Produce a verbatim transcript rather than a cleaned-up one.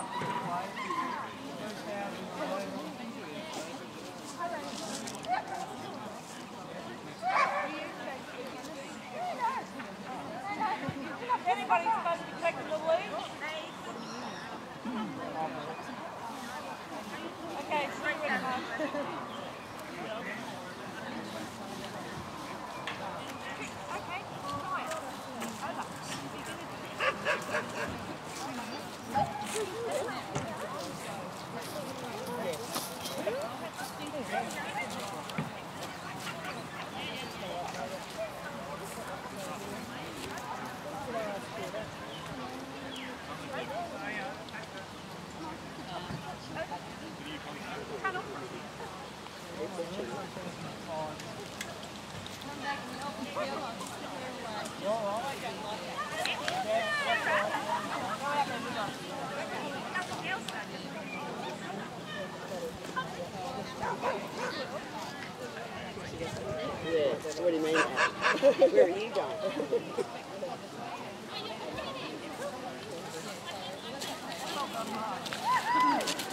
Anybody supposed to be taking the lead? Okay, so you're ready, Mom. Okay, right. Over. Yeah, that's what he meant. Where are you going?